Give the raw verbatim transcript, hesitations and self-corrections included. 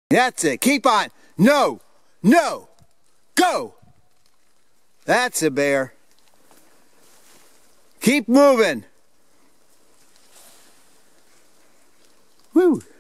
That's it. Keep on. No. No. Go. That's a bear. Keep moving. Woo.